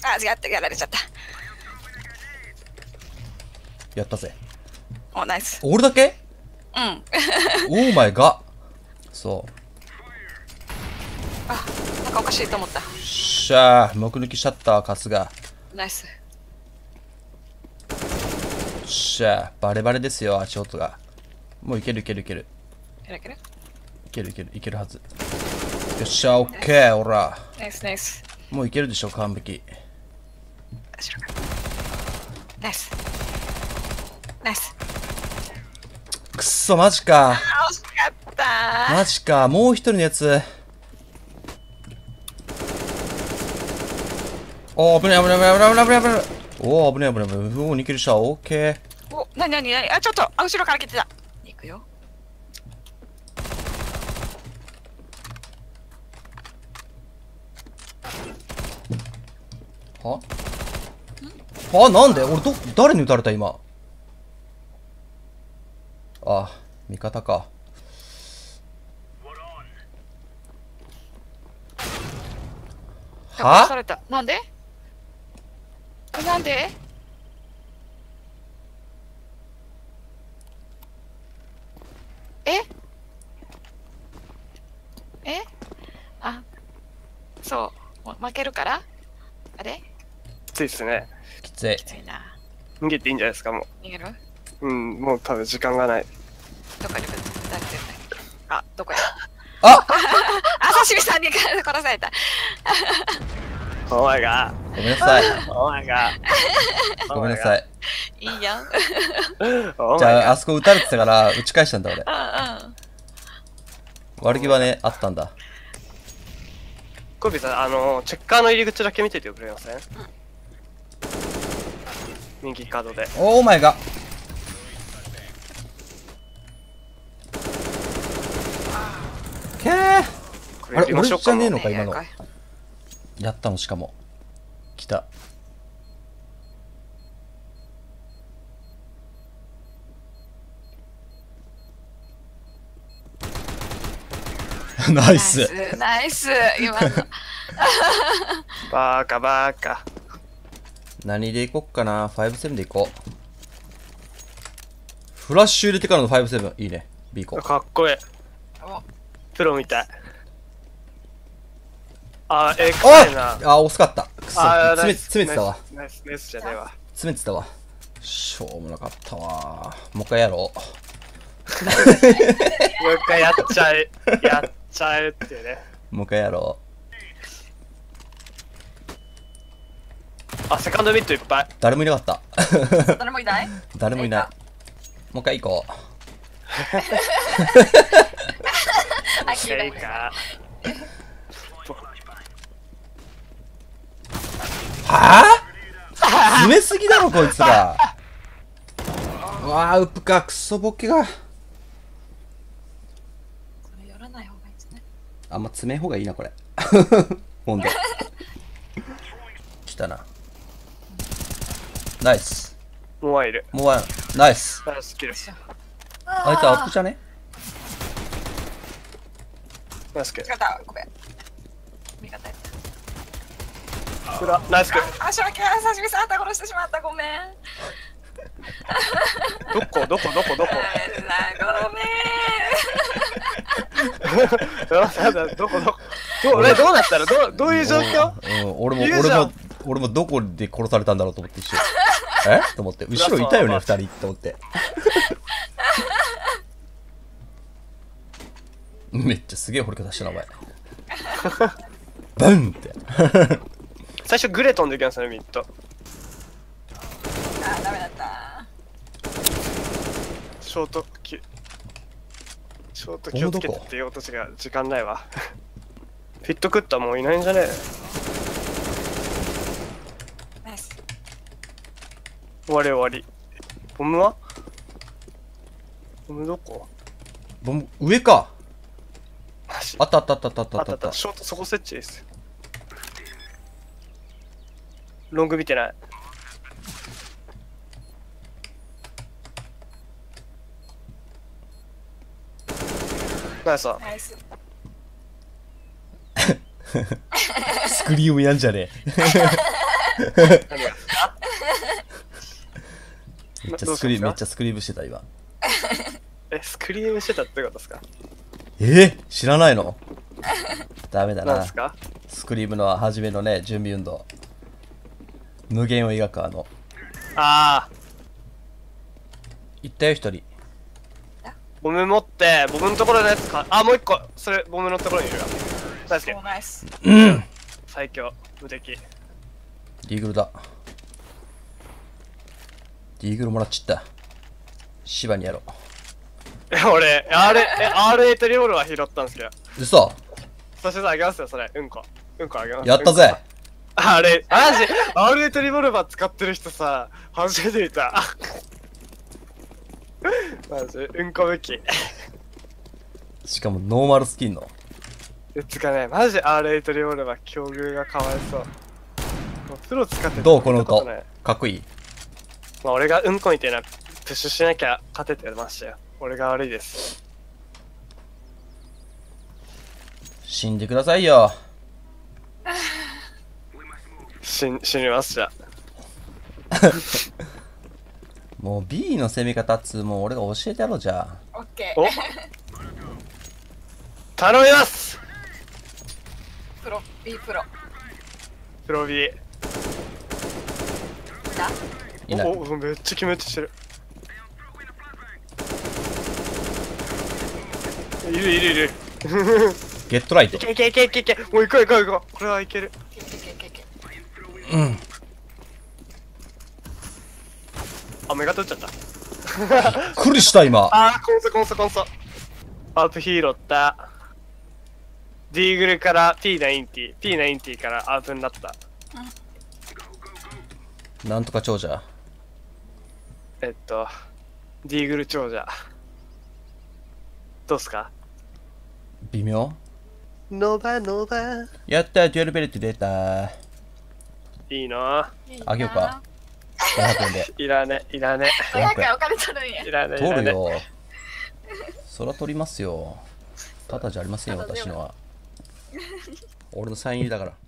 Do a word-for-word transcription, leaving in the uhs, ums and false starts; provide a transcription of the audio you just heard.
あ、違ってやられちゃった。 やったぜ。 お、ナイス。 俺だけ？ うん。 オーマイガ。そう。 あ、なんかおかしいと思った。 しゃー、目抜きシャッター春日。 ナイス。 しゃー、バレバレですよ、足音が。もういけるいけるいける。 いけるいけるいけるいけるいけるはず。よっしゃ、オッケー、ほら。 ナイスナイス。 もういけるでしょ、完璧。 後ろから。ナイス。ナイス。 くっそ、マジか。 あ、惜しかったー。 マジか、もう一人のやつ。おー、危ない危ない危ない危ない危ない危ない危ない。おー、危ない危ない危ない。おー、逃げるした、オッケー。 お、なになになに、あ、ちょっと、あ、後ろから来てた。行くよ。 ははなんで俺ど、誰に撃たれた今。あ、味方か。はされた。なんでなんでええあ、そう。負けるからあれきついっすね。 きつい。 きついな。 逃げていいんじゃないですか、も逃げるう。うん、もう多分時間がない。 どこにいる誰かいるあ、どこやああ、刺身さんに殺された。 お前が。 ごめんなさい。 お前が。 ごめんなさい。 いいやん。 お前が。 じゃあ、あそこ撃たれてたから、撃ち返したんだ俺。 うんうん。 悪気はね、あったんだ。 コビーさん、あの、チェッカーの入り口だけ見ててくれません？右角で。 オーマイガ。けー。あれ、俺じゃねえのか、今の。やったの、しかも。来た。ナイス。 ナイス。今の。 バーカバーカ。 何でいこっかな。ファイブセブンでいこう。フラッシュ入れてからのファイブセブン。いいね。B 行こう。 かっこいい。プロみたい。あ、ええ、かいな。 あ、惜しかった。くそ。詰め、詰めてたわ。 ナイス、ナイスじゃねえわ。 詰めてたわ。しょうもなかったわ。もう一回やろう。 もう一回やっちゃえ。やっちゃえってね。 もう一回やろう。あ、セカンドミットいっぱい。 誰もいなかった。 誰もいない誰もいない。もう一回行こう。 あ、きれいか。 はぁ詰めすぎだろこいつら。うわあ、ウップか、クソボケが。 これやらない方がいいですね。 あんま詰めん方がいいな、これ。ほんで。来たな。ナイス。 もうワンいる。 もうワン。ナイス。 ナイスキル。 あいつアップじゃね？ ナイスキル。 味方、ごめん。味方やった。 裏、ナイスキル。 あ、しょうけ、刺身さん、あんた殺してしまった、ごめん。 どこどこどこどこごめん。 なんだどこどこどうどうなったらどうどういう状況？ うん、俺も俺も俺もどこで殺されたんだろうと思って一瞬。え？と思って後ろいたよね二人と思って。めっちゃすげえ掘り方したなお前。バンって。 最初グレ飛んできますねミッド。 あ、ダメだった。 ショートキショート気をつけてって言おうとしが時間ないわ。フィットクッターもういないんじゃねえ。 ナイス。 終わり終わり。ボムは？ボムどこ？ ボム上か。 マジ？ あったあったあったあったあったあったあった。ショートそこ設置です。ロング見てない。ナイス。 ナイス。 スクリームやんじゃねえ。 めっちゃスクリームめっちゃスクリームしてた今。 え、スクリームしてたってことですか？ えー、知らないの？ダメだな。 なんですか？ スクリームの初めのね、準備運動。無限を描くあの。 ああ。 行ったよ一人。 ボム持って、ボムのところのやつか。あ、もう一個。それ、ボムのところにいるよ。大好き。 ナイス。 うん。 最強。無敵。 ディーグルだ。ディーグルもらっちった。芝にやろう。 え、俺、R、え、アールエイト リボルは拾ったんですけど。 嘘。 そしてさ、あげますよ、それ。うんこ。うんこあげます。 やったぜ。 あれ、マジ アールエイト リボルバー使ってる人さ、初めて見た。マジ、うんこ武器。 しかもノーマルスキンの。 えつかね、マジ アールエイト リボルバー境遇がかわいそう。もうプロ使っててどうこのうんこ見たとない。 かっこいい。 まあ俺がうんこみたいなプッシュしなきゃ勝ててましたよ。俺が悪いです。 死んでくださいよ。 死死にますじゃ。 もう ビー の攻め方っつうもう俺が教えてやろうじゃオッケおー。 頼みます。 プロ、B プロ。 プロビー。 だいない。 おお、めっちゃ決めてしてる。いるいるいる。 ゲットライトい。けいけいけいけいけ。もう行こう行こう行こう。これはいける。 けけけけけ。 うん。 あ、メガ取っちゃった。 びっくりした今。 あー、コンソコンソコンソ。アープヒーローった。ディーグルから ピーナインティー、ピーナインティー からアープになった。 なんとか長者。 えっと、ディーグル長者。どうっすか？ 微妙。 ノバノバ。 やったー、デュアルベルト出た。 いいな。 あげようか。ごひゃくえんで。 いらね、いらね。 ごひゃくえんお金取るんや。 いらね、いらね。 取るよ。そら取りますよ。ただじゃありませんよ、私のは。俺のサイン入りだから。